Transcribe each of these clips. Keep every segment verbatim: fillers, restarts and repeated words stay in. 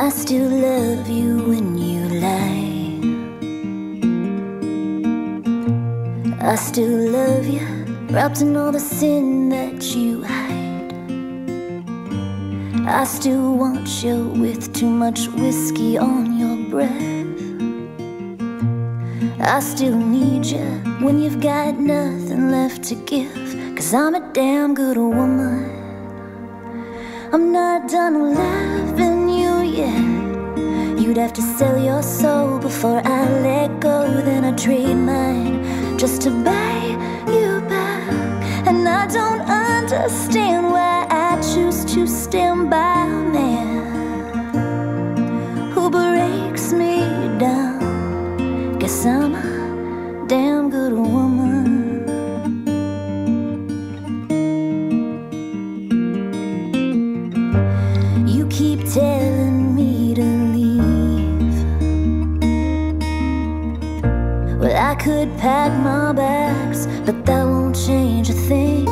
I still love you when you lie. I still love you, wrapped in all the sin that you hide. I still want you with too much whiskey on your breath. I still need you when you've got nothing left to give. 'Cause I'm a damn good woman. I'm not done loving you yet. You'd have to sell your soul before I let go. Then I'd trade mine just to buy you back. And I don't understand why I choose to stand by a man who breaks me down. Guess I'm a damn good woman. You keep telling me to leave. Well, I could pack my bags, but that won't change a thing.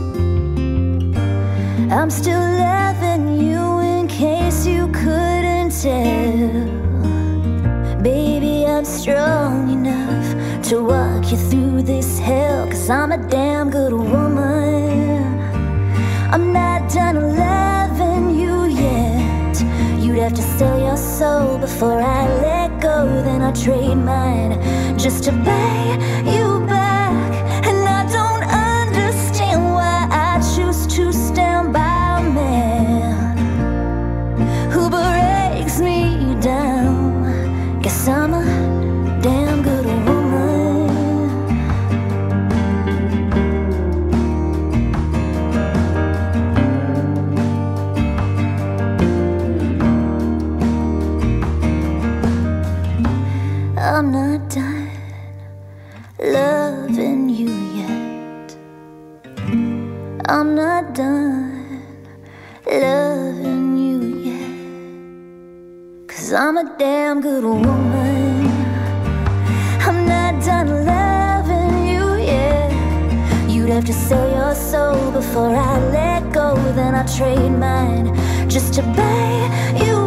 I'm still loving you in case you couldn't tell. Baby, I'm strong enough to walk you through this hell. 'Cause I'm a damn good woman. I'm not done loving you yet. You'd have to sell your soul before I let go. Then I trade mine just to buy you back. And I don't understand why I choose to stand by a man who breaks me down. Guess I'm a damn good woman. I'm not done loving you yet. I'm not done loving you yet. 'Cause I'm a damn good woman. I'm not done loving you yet. You'd have to sell your soul before I let go. Then I trade mine just to buy you